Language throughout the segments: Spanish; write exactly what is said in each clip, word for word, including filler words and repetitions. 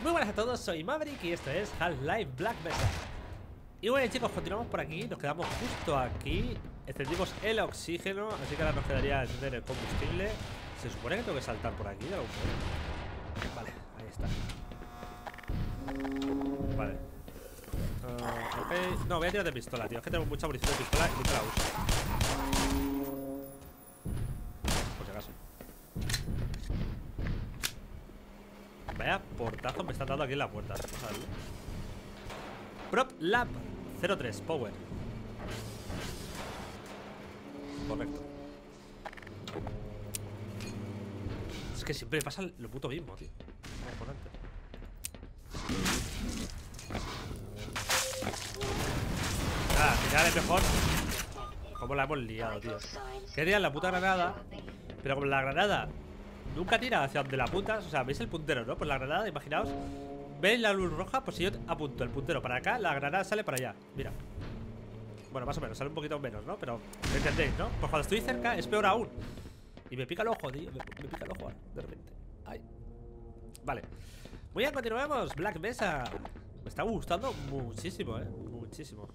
Muy buenas a todos, soy Maverick y esto es Half-Life Black Mesa. Y bueno chicos, continuamos por aquí, nos quedamos justo aquí. Encendimos el oxígeno, así que ahora nos quedaría encender el combustible. Se supone que tengo que saltar por aquí de algún modo. Vale, ahí está. Vale uh, ok, no, voy a tirar de pistola, tío. Es que tengo mucha munición de pistola y nunca la uso. Por si acaso. Vaya portazo me están dando aquí en la puerta. Vamos a verlo. Prop Lab cero tres Power. Correcto. Es que siempre pasa lo puto mismo, tío. Ah, al final es mejor. Como la hemos liado, tío. Quería la puta granada, pero como la granada nunca tira hacia donde la apuntas. O sea, ¿veis el puntero, no? Pues la granada, imaginaos. ¿Veis la luz roja? Pues si yo apunto el puntero para acá, la granada sale para allá. Mira. Bueno, más o menos, sale un poquito menos, ¿no? Pero, ¿me entendéis, no? Pues cuando estoy cerca es peor aún. Y me pica el ojo, tío. Me, me pica el ojo ahora, de repente. Ay. Vale. Muy bien, continuemos. Black Mesa. Me está gustando muchísimo, eh. Muchísimo.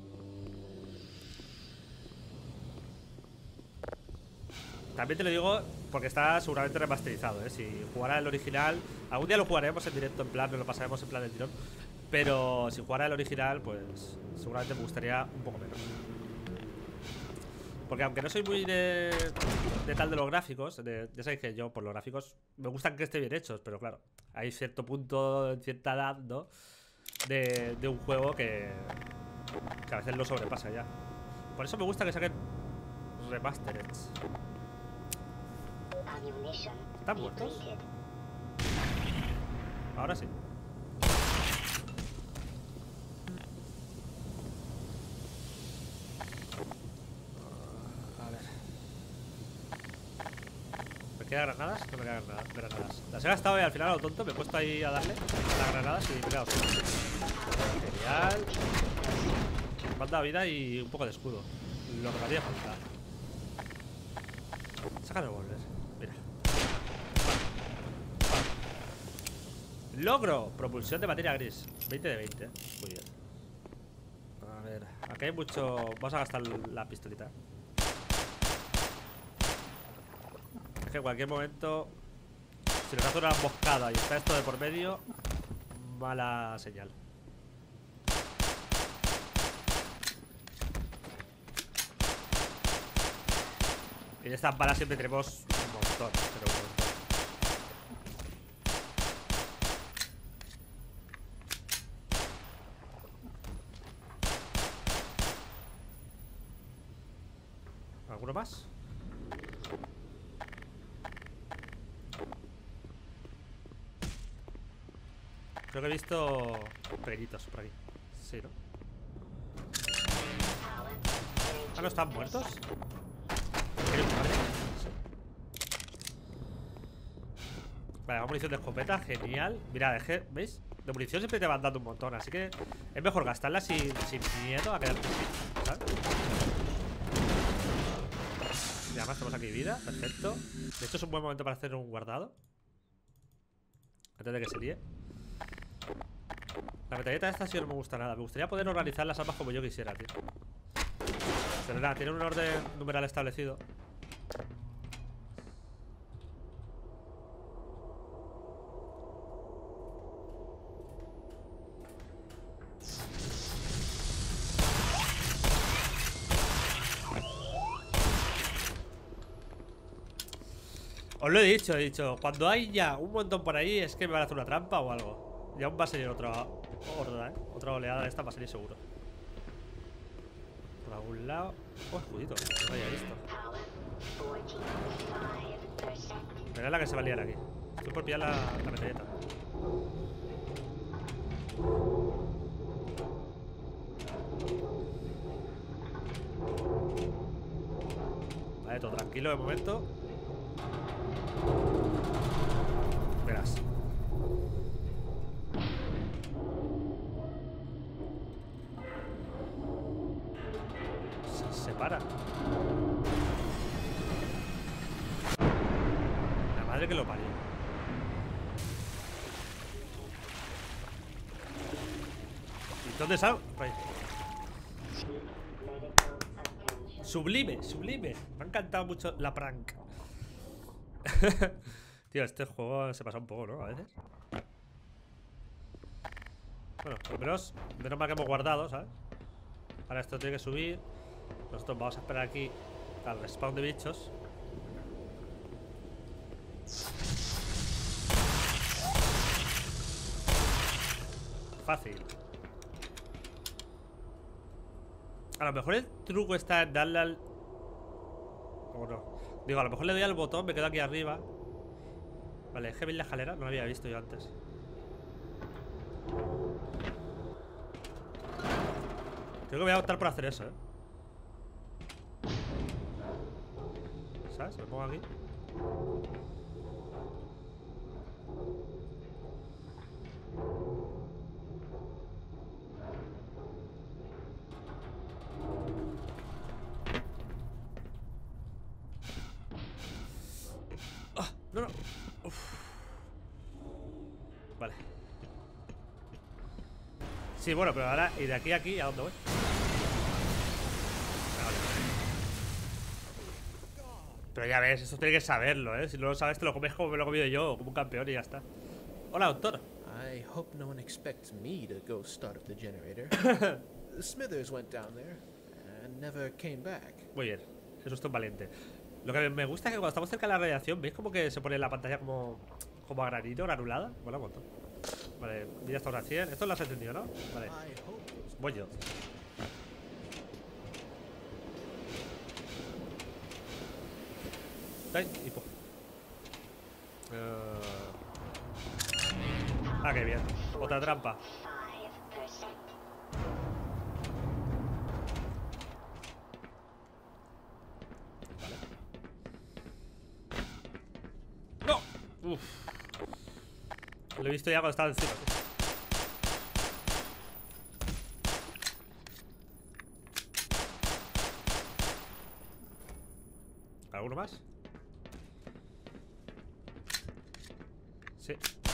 También te lo digo porque está seguramente remasterizado, ¿eh? Si jugara el original, algún día lo jugaremos en directo, en plan, nos lo pasaremos en plan del tirón. Pero si jugara el original, pues seguramente me gustaría un poco menos. Porque aunque no soy muy de, de tal de los gráficos, de, ya sabéis que yo por los gráficos me gustan que estén bien hechos, pero claro, hay cierto punto, en cierta edad, ¿no? De, de un juego que, que a veces lo sobrepasa ya. Por eso me gusta que saquen remastered. ¿Están muertos? Ahora sí. A ver. ¿Me quedan granadas? No me quedan granadas. Las he gastado y al final a lo tonto me he puesto ahí a darle a las granadas y me he quedado solo. Genial. Me falta vida y un poco de escudo. Lo que me haría falta. Saca el revólver. Mira. Logro. Propulsión de materia gris. veinte de veinte. Muy bien. A ver. Aquí hay mucho. Vamos a gastar la pistolita. Es que en cualquier momento, si nos hace una emboscada y está esto de por medio, mala señal. Y de estas balas siempre tenemos un montón, pero un montón. ¿Alguno más? Creo que he visto peritos por aquí. Sí, ¿no? Ah, ¿no están muertos? Vale, vamos, munición de escopeta, genial. Mira, ¿veis? De munición siempre te van dando un montón, así que es mejor gastarla sin, sin miedo a quedarte sin, ¿sabes? Y además tenemos aquí vida, perfecto. De hecho es un buen momento para hacer un guardado antes de que se líe. La metralleta esta sí no me gusta nada. Me gustaría poder organizar las armas como yo quisiera, tío. Pero nada, tiene un orden numeral establecido. Os lo he dicho, he dicho, cuando hay ya un montón por ahí es que me van a hacer una trampa o algo. Y aún va a salir otra horda, ¿eh? Otra oleada de esta va a salir seguro. Por algún lado. Oh, escudito, no lo había visto. Mirad la que se va a liar aquí. Estoy por pillar la, la metralleta. Vale, todo tranquilo de momento. Verás. Se separa. La madre que lo parió. ¿Dónde salgo? Ahí. Sublime, sublime. Me ha encantado mucho la prank. Tío, este juego se pasa un poco, ¿no? A veces. Bueno, al menos, menos mal que hemos guardado, ¿sabes? Ahora esto tiene que subir. Nosotros vamos a esperar aquí al respawn de bichos. Fácil. A lo mejor el truco está en darle al... O no. Digo, a lo mejor le doy al botón, me quedo aquí arriba. Vale, es que veis la escalera, no la había visto yo antes. Creo que voy a optar por hacer eso, ¿eh? ¿Sabes? Me pongo aquí. ¡Ah! No, no. Uf. Vale. Sí, bueno, pero ahora, ¿y de aquí a aquí a dónde voy? Vale. Pero ya ves, esto tiene que saberlo, ¿eh? Si no lo sabes, te lo comes como me lo he comido yo, como un campeón y ya está. Hola, doctor. I hope no one expects me to go start up the generator. Smithers went down there and never came back. Muy bien, eso es un valiente. Lo que me gusta es que cuando estamos cerca de la radiación, ¿veis como que se pone la pantalla como como a granito, granulada? Bueno, un montón. Vale, ya estamos a cien. Esto lo has entendido, ¿no? Vale. Voy yo. Ay, hipo. Uh... Ah, qué bien. Otra trampa. Vale. ¡No! Uf. Lo he visto ya cuando estaba encima. ¿Alguno más? Sí.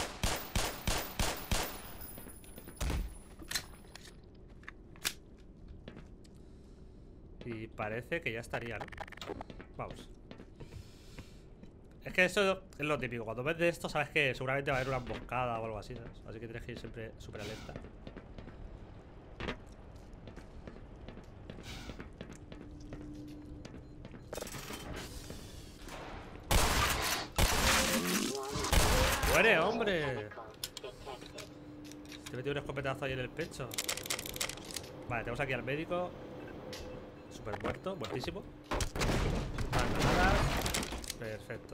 Y parece que ya estaría, ¿no? Vamos. Es que eso es lo típico. Cuando ves de esto, sabes que seguramente va a haber una emboscada o algo así, ¿sabes? Así que tienes que ir siempre súper alerta. ¡Muere, hombre! Te metió un escopetazo ahí en el pecho. Vale, tenemos aquí al médico. Súper muerto, muertísimo. Granadas. Perfecto.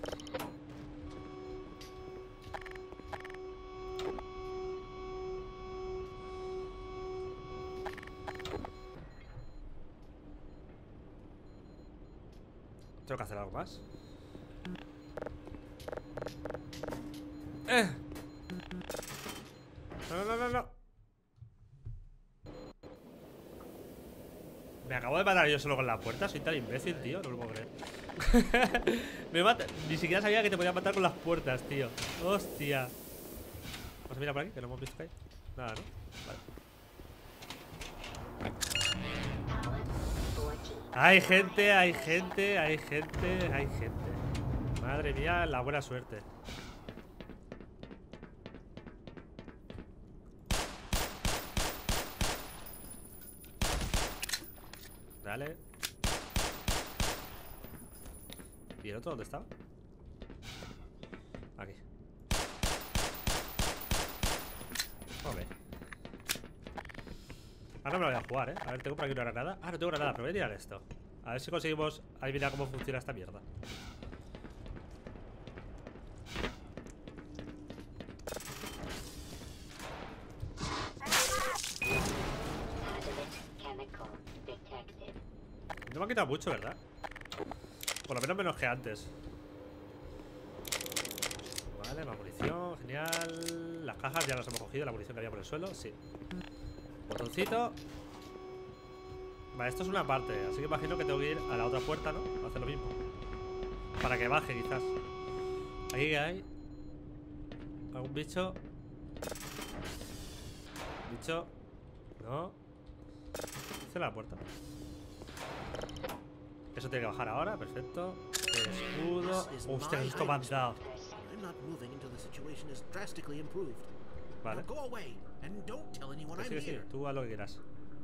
Tengo que hacer algo más. ¡Eh! No, no, no, no. Me acabo de matar yo solo con la puerta. Soy tan imbécil, tío. No lo puedo creer. Me mata. Ni siquiera sabía que te podía matar con las puertas, tío. Hostia. Vamos a mirar por aquí, que no hemos visto que hay. Nada, ¿no? Vale. Hay gente, hay gente, hay gente, hay gente. Madre mía, la buena suerte. Dale. ¿Y el otro dónde estaba? Aquí. Ok. Ahora me lo voy a jugar, ¿eh? A ver, tengo por aquí una granada. Ah, no tengo granada, pero voy a tirar esto. A ver si conseguimos adivinar cómo funciona esta mierda. No me ha quitado mucho, ¿verdad? Por lo menos menos que antes. Vale, más munición, genial. Las cajas ya las hemos cogido, la munición que había por el suelo, sí. Botoncito. Vale, esto es una parte, así que imagino que tengo que ir a la otra puerta, ¿no? A hacer lo mismo. Para que baje, quizás. Aquí hay algún bicho. Bicho. No. Cierra la puerta. Eso tiene que bajar ahora, perfecto. Escudo. Hostia, esto me han dado. Vale. Sí, sí, sí, tú haz lo que quieras.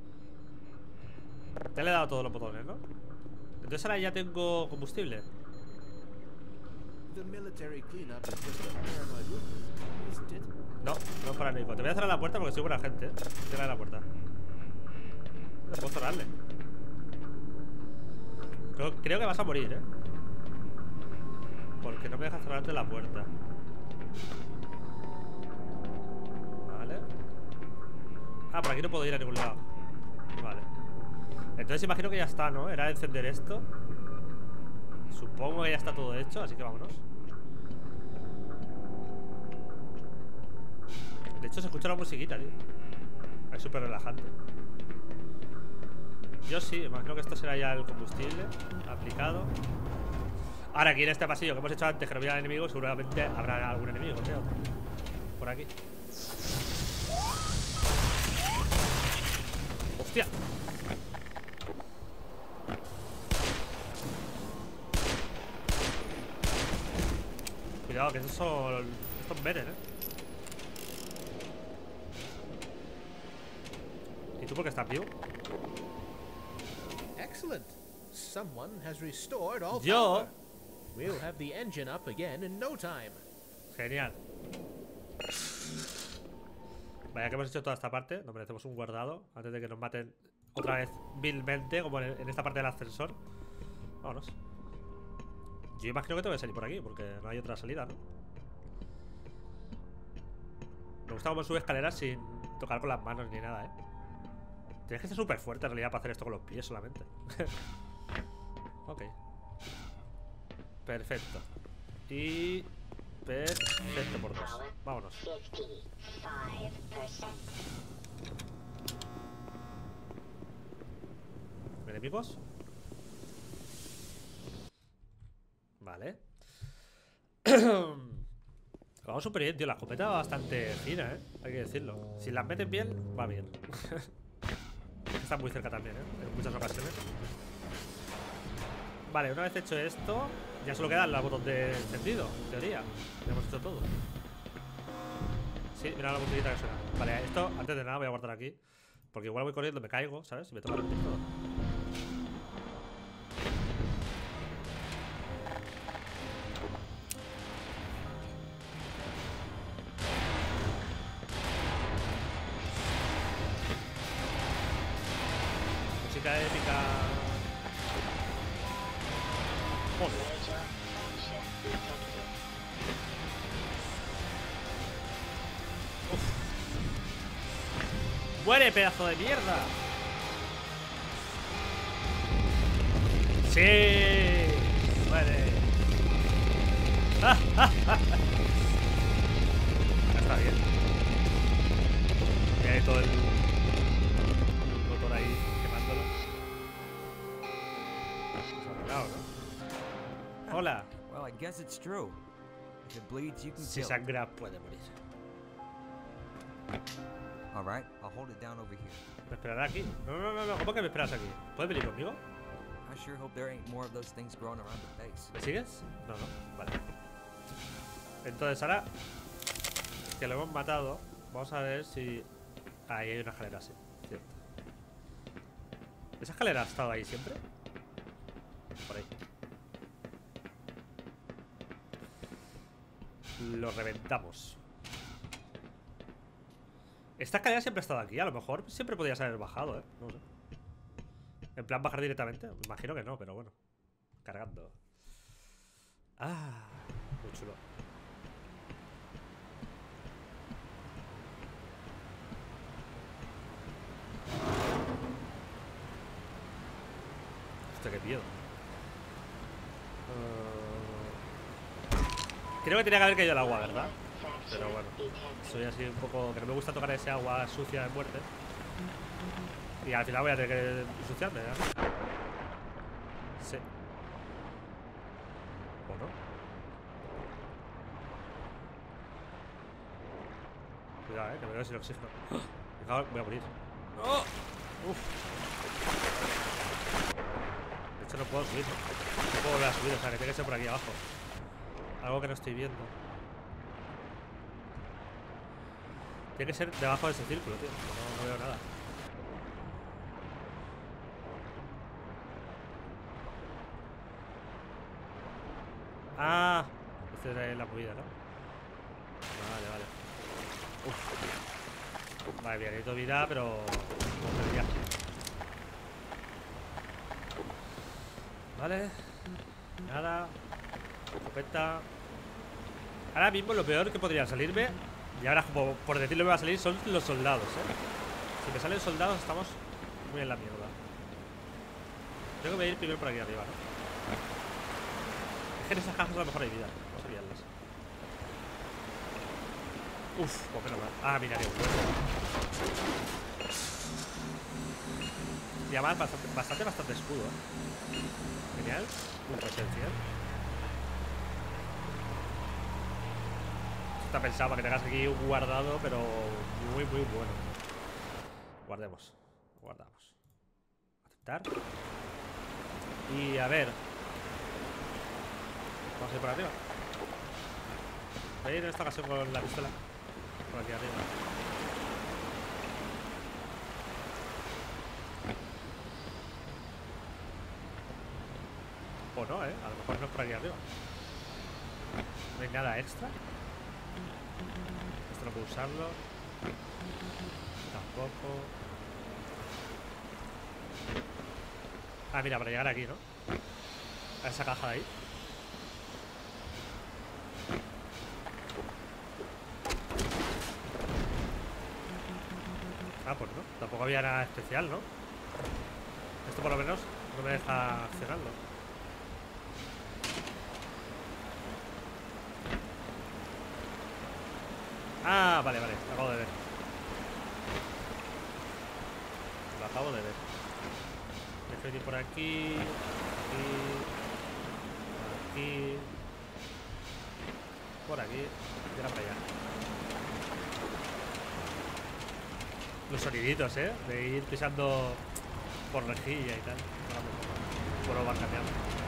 Te le he dado todos los botones, ¿no? Entonces ahora ya tengo combustible. No, no es paranoico. Te voy a cerrar la puerta porque soy buena gente, ¿eh? Cierra la puerta. No puedo cerrarle. Creo, creo que vas a morir, ¿eh? Porque no me deja cerrarte la puerta. Vale. Ah, por aquí no puedo ir a ningún lado. Vale. Entonces imagino que ya está, ¿no? Era encender esto. Supongo que ya está todo hecho, así que vámonos. De hecho se escucha la musiquita, tío. Es súper relajante. Yo sí, imagino que esto será ya el combustible aplicado. Ahora aquí en este pasillo que hemos hecho antes, que no había enemigos, seguramente habrá algún enemigo, creo. Por aquí. ¡Hostia! Cuidado, que esos son... Estos venen, ¿eh? ¿Y tú por qué estás vivo? Excellent. Someone has restored all Yo. power. We'll have the engine up again in no time. Genial. Vaya que hemos hecho toda esta parte. Nos merecemos un guardado antes de que nos maten otra vez vilmente, como en, en esta parte del ascensor. Vámonos. Yo imagino que tengo que salir por aquí, porque no hay otra salida, ¿no? Me gusta cómo sube escaleras sin tocar con las manos ni nada, ¿eh? Tienes que ser súper fuerte en realidad para hacer esto con los pies solamente. Ok. Perfecto. Y... perfecto por dos. Vámonos. ¿Enemigos? Vale. Vamos súper bien, tío. La escopeta va bastante fina, ¿eh? Hay que decirlo. Si las meten bien, va bien. Está muy cerca también, ¿eh? En muchas ocasiones. Vale, una vez hecho esto, ya solo quedan los botones de encendido, en teoría. Ya hemos hecho todo. Sí, mira la botonita que suena. Vale, esto, antes de nada, voy a guardar aquí. Porque igual voy corriendo, me caigo, ¿sabes? Y me toca repetir todo. Música épica. Joder. ¡Muere, pedazo de mierda! ¡Sí! ¡Muere! ¡Ah, ah, ah! Está bien. Y hay todo el motor ahí quemándolo. Claro, ¿no? Hola. Well, I guess it's true. If it bleeds, you can Si kill it. sangra, puede morir. All right, I'll hold it down over here. ¿Me esperará aquí? No, no, no, no. ¿Cómo que me esperas aquí? ¿Puedes venir conmigo? I sure hope there ain't more of those things growing around the base. ¿Me sigues? No, no. Vale. Entonces ahora que lo hemos matado, vamos a ver si... Ahí hay una escalera, sí. Cierto. ¿Esa escalera ha estado ahí siempre? Por ahí. Lo reventamos. Esta escalera siempre ha estado aquí. A lo mejor siempre podías haber bajado, ¿eh? No sé. En plan bajar directamente. Me imagino que no, pero bueno. Cargando. Ah, muy chulo. Hostia, qué miedo. uh... Creo que tenía que haber caído el agua, ¿verdad? Pero bueno, soy así un poco... Que no me gusta tocar ese agua sucia de muerte. Y al final voy a tener que ensuciarme, ¿eh? Sí. ¿O no? Cuidado, eh, que me veo sin oxígeno. Me cago, voy a morir. ¡Oh! Uf. De hecho no puedo subir, ¿no? No puedo volver a subir, o sea que tiene que ser por aquí abajo. Algo que no estoy viendo. Tiene que ser debajo de ese círculo, tío. No, no veo nada. Ah, esta es la movida, ¿no? Vale, vale. Uf. Vale, bien, necesito vida, pero no perdía. Vale. Nada. Escopeta. Ahora mismo lo peor que podría salirme, y ahora como por decirlo me va a salir, son los soldados, ¿eh? Si me salen soldados estamos muy en la mierda. Tengo que ir primero por aquí arriba, ¿no? Es que en esas cajas a lo mejor hay vida. Vamos a pillarlas. Uf, pues menos mal. Ah, mira, qué bueno. Y además bastante, bastante, bastante escudo, ¿eh? Genial. Punto esencial. Esto está pensado para que tengas aquí un guardado, pero muy, muy bueno. Guardemos. Guardamos. Aceptar. Y a ver. Vamos a ir por arriba. Voy a ir en esta ocasión con la pistola. Por aquí arriba. O no, eh. A lo mejor no es por aquí arriba. No hay nada extra. Esto no puedo usarlo. Tampoco. Ah, mira, para llegar aquí, ¿no? A esa caja de ahí. Ah, pues no. Tampoco había nada especial, ¿no? Esto por lo menos no me deja accionarlo. Ah, vale, vale. Lo acabo de ver. Lo acabo de ver. Dejo ir por aquí. Aquí. Aquí. Por aquí. Y ahora para allá. Los soniditos, ¿eh? De ir pisando por rejilla y tal. Por lo van cambiando.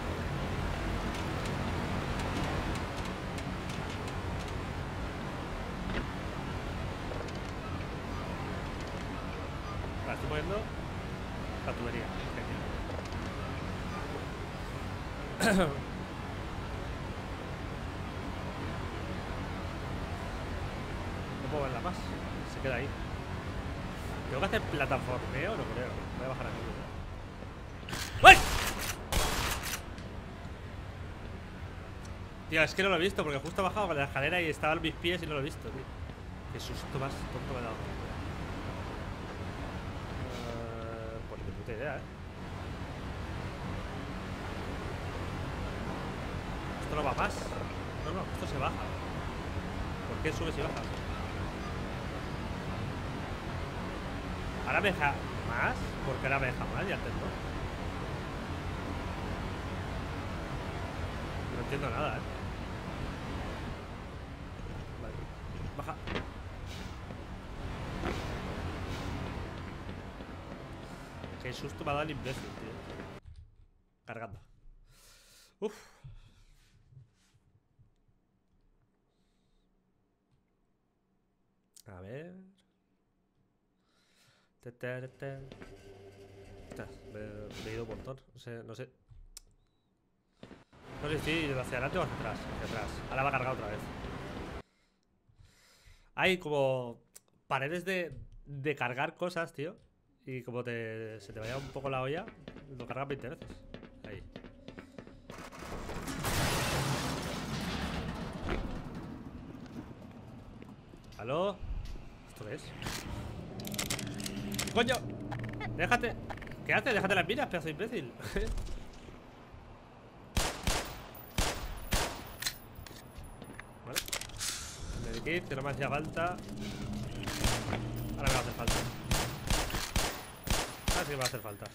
Ahora estoy poniendo la tubería. Genial. No puedo verla más. Se queda ahí. ¿Tengo que hacer plataformeo? No creo. Voy a bajar aquí. ¡Uy! Tío, es que no lo he visto porque justo he bajado con la escalera y estaban mis pies y no lo he visto, tío. Qué susto más tonto me he dado. Uh, pues ni puta idea, eh. Esto no va más. No, no, esto se baja. ¿Por qué subes y bajas? Ahora me deja más, porque ahora me deja más y antes no. No entiendo nada, eh. Vale. Baja. Qué susto me ha dado el imbécil, tío. Cargando. Uf. A ver. Ostras, me, me he ido un montón. No sé, no sé. No sé si estoy hacia adelante o hacia atrás. Hacia atrás. Ahora va a cargar otra vez. Hay como paredes de, de cargar cosas, tío. Y como te, se te vaya un poco la olla, lo cargas veinte veces. Ahí. ¿Aló? ¿Esto qué es? ¡Coño! ¡Déjate! ¿Qué haces? Déjate las miras, pedazo de imbécil. Vale. Medikit, que no me hacía falta. Ahora me va a hacer falta. Ahora sí que me va a hacer falta.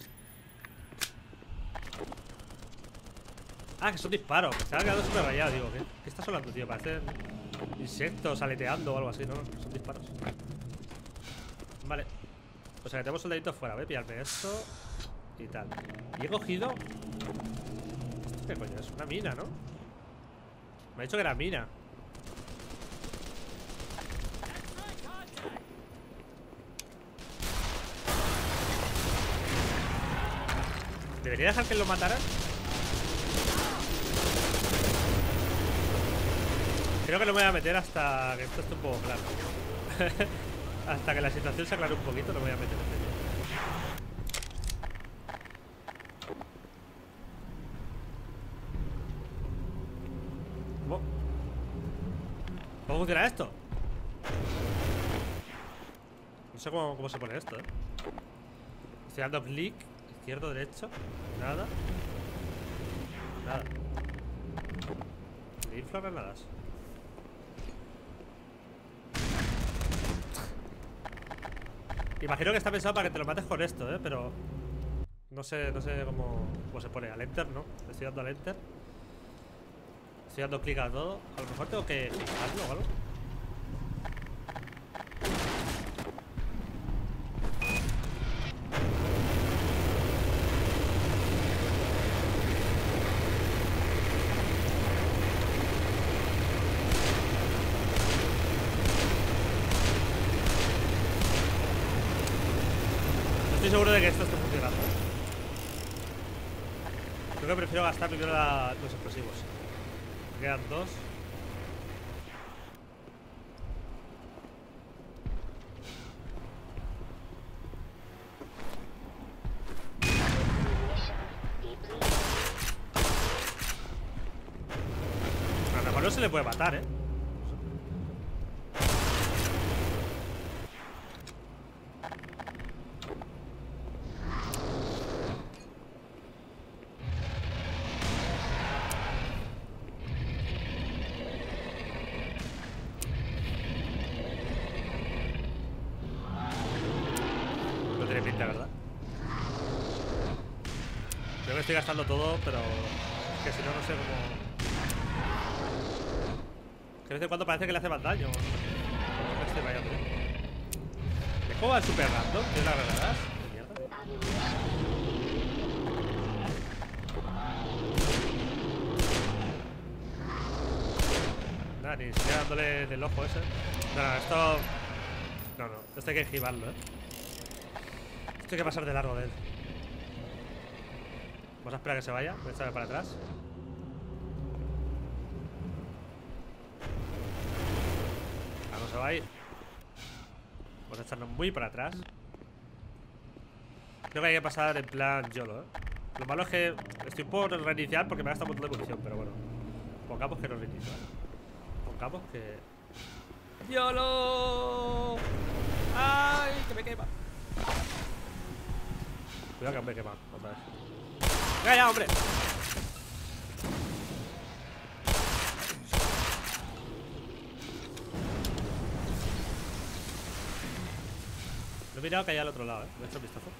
Ah, que son disparos. Me estaba quedando súper rayado, digo. ¿Qué, ¿Qué está sonando, tío? Parecen insectos aleteando o algo así, ¿no? Son disparos. Vale. O sea que tenemos soldaditos fuera. Voy a pillarme esto y tal. Y he cogido... ¿Esto qué coño es? Una mina, ¿no? Me ha dicho que era mina. ¿Debería dejar que lo mataran? Creo que lo voy a meter hasta que esto esté un poco claro. Hasta que la situación se aclare un poquito, lo voy a meter en medio. ¿Cómo? ¿Cómo funciona esto? No sé cómo, cómo se pone esto, eh. Estoy dando clic. Izquierdo, derecho. Nada. Nada. Ni infla granadas. Imagino que está pensado para que te lo mates con esto, eh. Pero no sé, no sé cómo, cómo se pone. Al enter, ¿no? Estoy dando al enter. Estoy dando clic a todo. A lo mejor tengo que fijarlo o algo. Estoy seguro de que esto está funcionando. Creo que prefiero gastar primero la, los explosivos. Me quedan dos. A lo mejor no se le puede matar, eh. ¿Verdad? Creo que estoy gastando todo, pero es que si no, no sé cómo. Que de vez en cuando parece que le hace más daño. No estoy vayando. ¿De cómo va el super random? ¿Tiene las granadas? ¿De mierda? Nada, ni siquiera dándole del ojo ese. No, no, esto. No, no, esto hay que esquivarlo, eh. Hay que pasar de largo de él. Vamos a esperar a que se vaya. Voy a echarme para atrás. Ah, no se va a ir. Vamos a echarnos muy para atrás. Creo que hay que pasar en plan YOLO, ¿eh? Lo malo es que estoy por reiniciar porque me ha gastado un montón de munición. Pero bueno, pongamos que no reinicio, ¿eh? Pongamos que... YOLO. ¡Ay! Que me quema. Cuidado que me quema otra vez. ¡Venga ya, hombre! Lo he mirado que hay al otro lado, eh. Le he hecho un vistazo.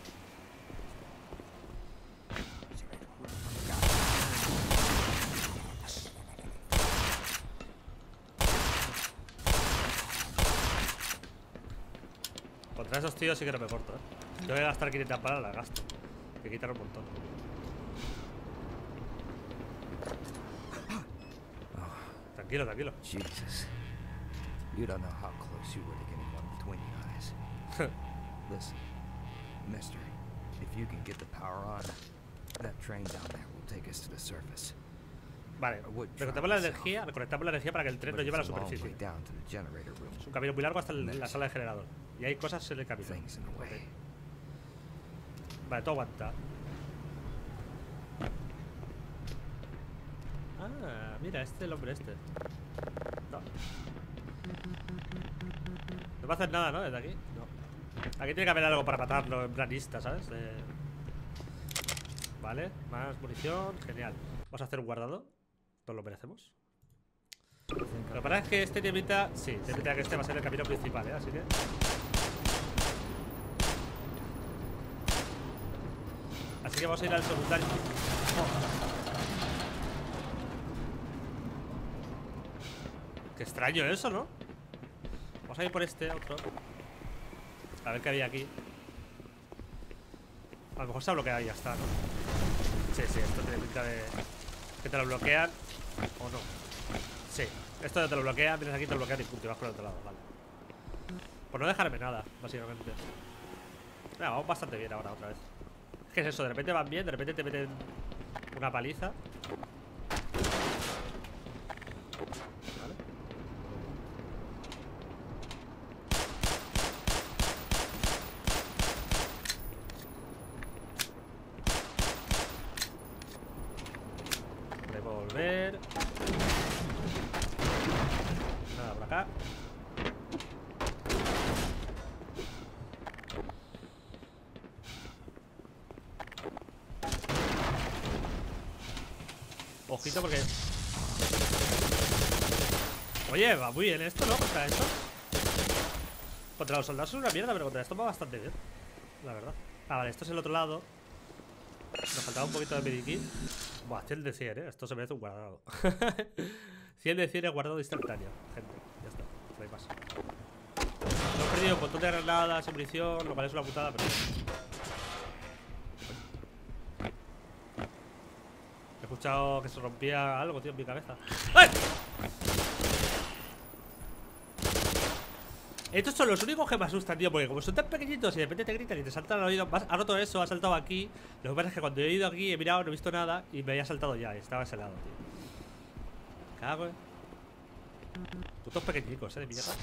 Contra esos tíos sí que no me corto, eh. Tengo que gastar quinientas balas, las gasto. Hay que quitar un montón. Tranquilo, tranquilo. Jesus. You don't know how close you were to getting one between your eyes. Listen, mister, if you can get the power on, that train down there will take us to the surface. Vale, reconectamos la energía, reconectamos la energía para que el tren nos lleve a la superficie. Es un camino muy largo hasta el, la sala de generador. Y hay cosas en el camino. Okay. Vale, todo aguanta. Ah, mira, este es el hombre este. No. No va a hacer nada, ¿no? Desde aquí. No. Aquí tiene que haber algo para matarlo en planista, ¿sabes? Eh... Vale, más munición, genial. Vamos a hacer un guardado. Nos lo merecemos. Lo que pasa es que este te invita. Sí, te invita a que este va a ser el camino principal, ¿eh? Así que. Así que vamos a ir al secundario. Oh. Qué extraño eso, ¿no? Vamos a ir por este otro. A ver qué había aquí. A lo mejor se ha bloqueado y ya está, ¿no? Sí, sí, esto tiene pinta de que te lo bloquean. O no. Sí, esto te lo bloquean, vienes aquí, te lo bloquean y punto, y vas por el otro lado, vale. Por no dejarme nada, básicamente. Mira, vamos bastante bien ahora otra vez. Es que es eso, de repente van bien, de repente te meten una paliza. Vale. Revolver. Nada por acá. Ojito porque... Oye, va muy bien esto, ¿no? Contra esto. Contra los soldados es una mierda, pero contra esto va bastante bien, la verdad. Ah, vale, esto es el otro lado. Nos faltaba un poquito de medikit. Buah, cien de cien, ¿eh? Esto se merece un guardado. cien de cien es guardado instantáneo, gente. Ya está, no hay más. Hemos perdido un montón de granadas y munición, lo cual es una putada, pero... He escuchado que se rompía algo, tío, en mi cabeza. ¡Ay! Estos son los únicos que me asustan, tío, porque como son tan pequeñitos y de repente te gritan y te saltan al oído. Ha roto eso, ha saltado aquí. Lo que pasa es que cuando he ido aquí, he mirado, no he visto nada y me había saltado ya, y estaba a ese lado, tío. Cago, eh. Putos pequeñicos, eh, de mierda.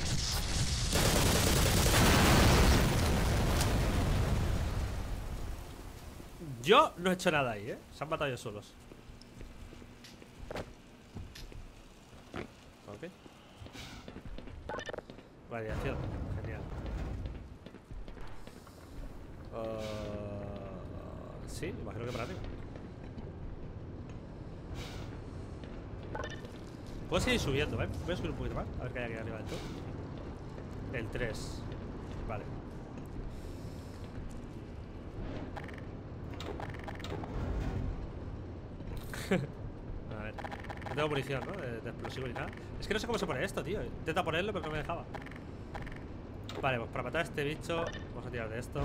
Yo no he hecho nada ahí, eh. Se han matado ellos solos. Ok. Radiación, genial. Uh, sí, imagino que para arriba. Puedo seguir subiendo, ¿eh? Voy a subir un poquito más, a ver qué hay aquí arriba del todo. El tres. Vale. A ver. No tengo munición, ¿no? De, de explosivo ni nada. Es que no sé cómo se pone esto, tío. Intenta ponerlo, pero no me dejaba. Vale, pues para matar a este bicho vamos a tirar de esto.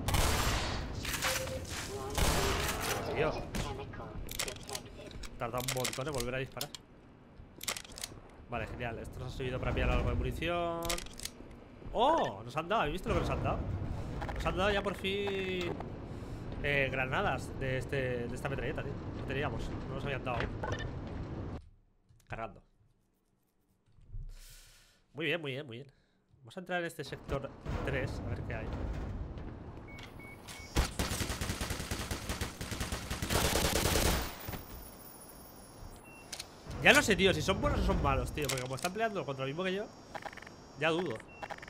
Tío. Tarda un montón en volver a disparar. Vale, genial. Esto nos ha subido para pillar algo de munición. ¡Oh! Nos han dado. ¿Habéis visto lo que nos han dado? Nos han dado ya por fin eh, granadas de, este, de esta metralleta, tío. No teníamos. No nos habían dado. Cargando. Muy bien, muy bien, muy bien. Vamos a entrar en este sector tres, a ver qué hay. Ya no sé, tío, si son buenos o son malos, tío. Porque como están peleando contra lo mismo que yo, ya dudo.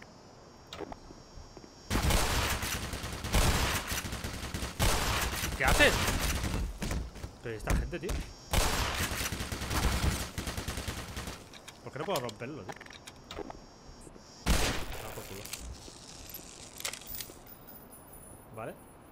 ¿Qué haces? Pero esta gente, tío. ¿Por qué no puedo romperlo, tío? Ah, por culo. Vale.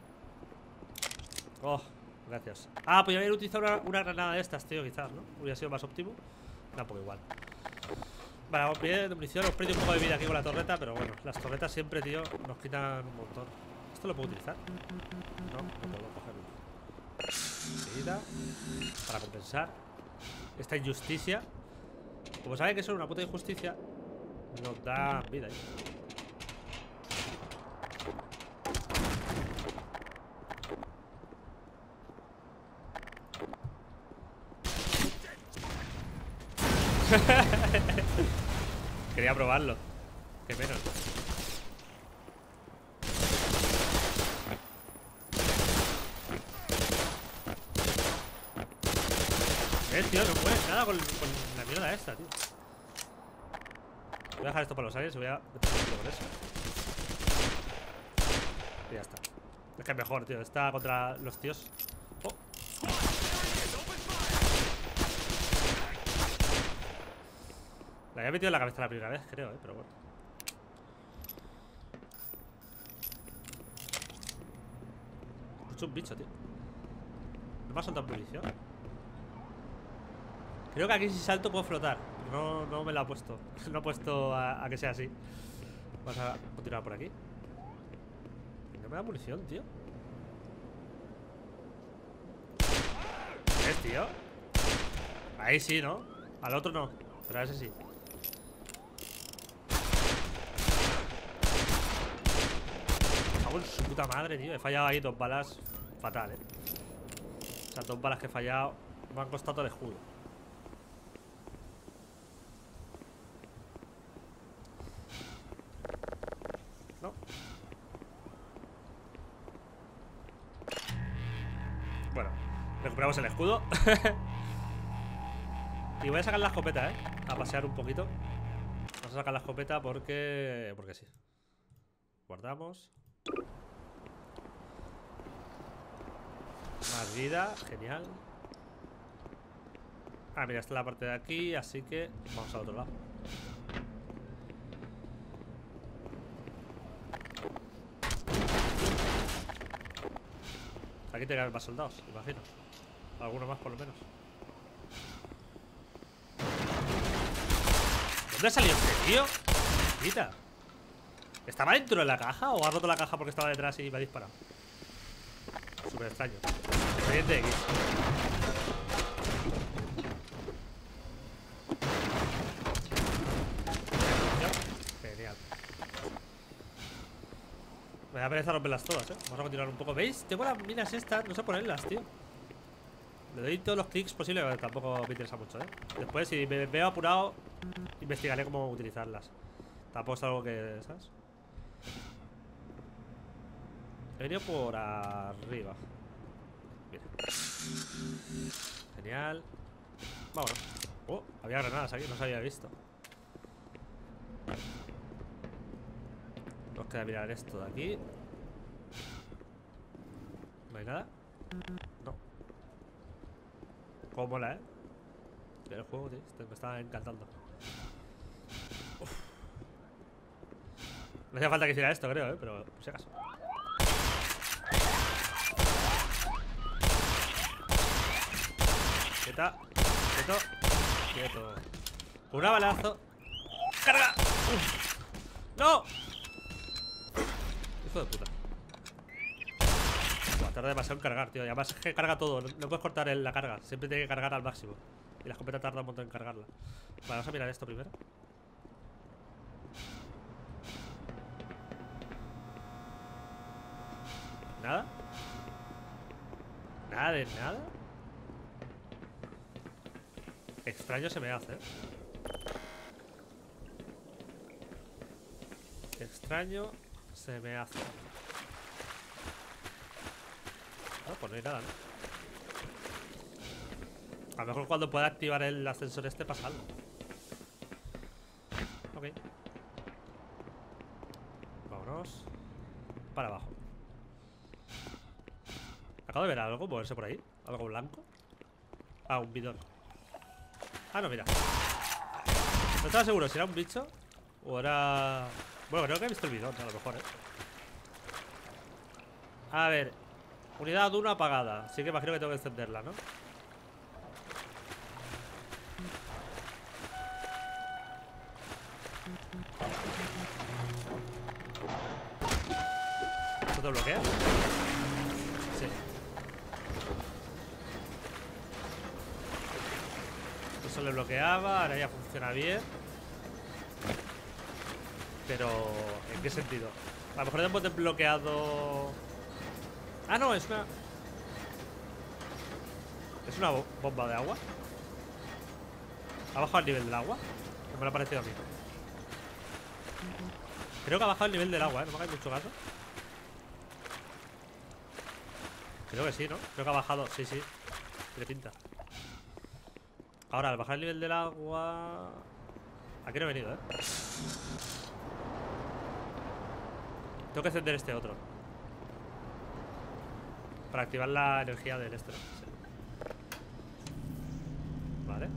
Oh, gracias. Ah, podría haber utilizado una, una granada de estas, tío, quizás, ¿no? Hubiera sido más óptimo. Tampoco igual. Vale, vamos bien de munición. Hemos perdido un poco de vida aquí con la torreta, pero bueno, las torretas siempre, tío, nos quitan un montón. ¿Esto lo puedo utilizar? No, no puedo cogerlo. Enseguida. Para compensar esta injusticia. Como saben que son una puta injusticia, nos da vida, ¿eh? Quería probarlo. Qué menos. Eh, tío, no puedes nada con, con la mierda esta, tío. Voy a dejar esto para los aliens y voy a meter con eso. Y ya está. Es que es mejor, tío. Está contra los tíos. Oh. La había metido en la cabeza la primera vez, creo, eh, pero bueno. Escucho un bicho, tío. ¿No me ha soltado munición? Creo que aquí si salto puedo flotar. No, no me la ha puesto. No he puesto a, a que sea así. Vamos a continuar por aquí. No me da munición, tío. es, tío? Ahí sí, ¿no? Al otro no, pero a ese sí. Cago en su puta madre, tío. He fallado ahí dos balas fatal, eh. O sea, dos balas que he fallado me han costado todo el escudo. No. Bueno, recuperamos el escudo. Y voy a sacar la escopeta, eh. A pasear un poquito. Vamos a sacar la escopeta porque... Porque sí. Guardamos. Más vida, genial. Ah, mira, esta es la parte de aquí, así que vamos al otro lado. Aquí te quedan más soldados, imagino. Alguno más por lo menos. ¿Dónde ha salido este tío? Quita. ¿Estaba dentro de la caja o ha roto la caja porque estaba detrás y me ha disparado? Súper extraño. Expediente X. Genial. Me da pereza romperlas todas, eh. Vamos a continuar un poco. ¿Veis? Tengo las minas estas. No sé ponerlas, tío. Le doy todos los clics posibles, pero tampoco me interesa mucho, eh. Después, si me veo apurado, investigaré cómo utilizarlas. Tampoco es algo que... ¿sabes? He venido por arriba. Mira. Genial. Vámonos. Oh, había granadas aquí, no se había visto. Nos queda mirar esto de aquí. ¿No hay nada? No. Cómo mola, eh. El juego, tío, me está encantando. Uf. No hacía falta que hiciera esto, creo, eh, pero por si acaso. Quieta, quieto, quieto. Un balazo. ¡Carga! Uf. ¡No! Hijo de puta. Buah, tarda demasiado en cargar, tío. Y además es que carga todo. No, no puedes cortar el, la carga. Siempre tiene que cargar al máximo. Y la escopeta tarda un montón en cargarla. Vale, vamos a mirar esto primero. ¿Nada? ¿Nada de nada? Extraño se me hace, ¿eh? Extraño se me hace. No, pues no hay nada, ¿no? A lo mejor cuando pueda activar el ascensor este pasa algo. Ok. Vámonos. Para abajo. Acabo de ver algo moverse por ahí. Algo blanco. Ah, un bidón. Ah, no, mira. No estaba seguro si era un bicho o era... Bueno, creo que he visto el bidón, a lo mejor, eh. A ver. Unidad uno apagada. Así que imagino que tengo que encenderla, ¿no? ¿Esto te bloquea? Sí. Eso le bloqueaba, ahora ya funciona bien. Pero... ¿en qué sentido? A lo mejor hemos desbloqueado... Ah, no, es una... ¿Es una bo bomba de agua? ¿Ha bajado el nivel del agua? Que me lo ha parecido a mí. Creo que ha bajado el nivel del agua, ¿eh? No me hagáis mucho caso. Creo que sí, ¿no? Creo que ha bajado, sí, sí. Tiene pinta. Ahora, al bajar el nivel del agua... Aquí no he venido, ¿eh? Tengo que encender este otro para activar la energía del este, ¿no? Sí. Vale.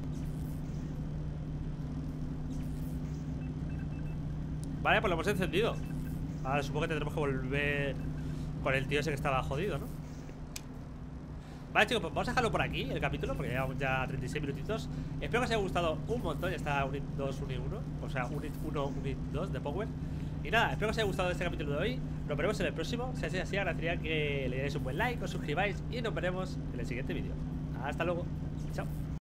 Vale, pues lo hemos encendido. Ahora supongo que tendremos que volver con el tío ese que estaba jodido, ¿no? Vale, chicos, pues vamos a dejarlo por aquí el capítulo, porque llevamos ya treinta y seis minutitos. Espero que os haya gustado un montón. Ya está Unit dos, Unit uno. O sea, Unit uno, Unit dos de Power. Y nada, espero que os haya gustado este capítulo de hoy. Nos veremos en el próximo. Si así así, agradecería que le deis un buen like, os suscribáis y nos veremos en el siguiente vídeo. Hasta luego. Chao.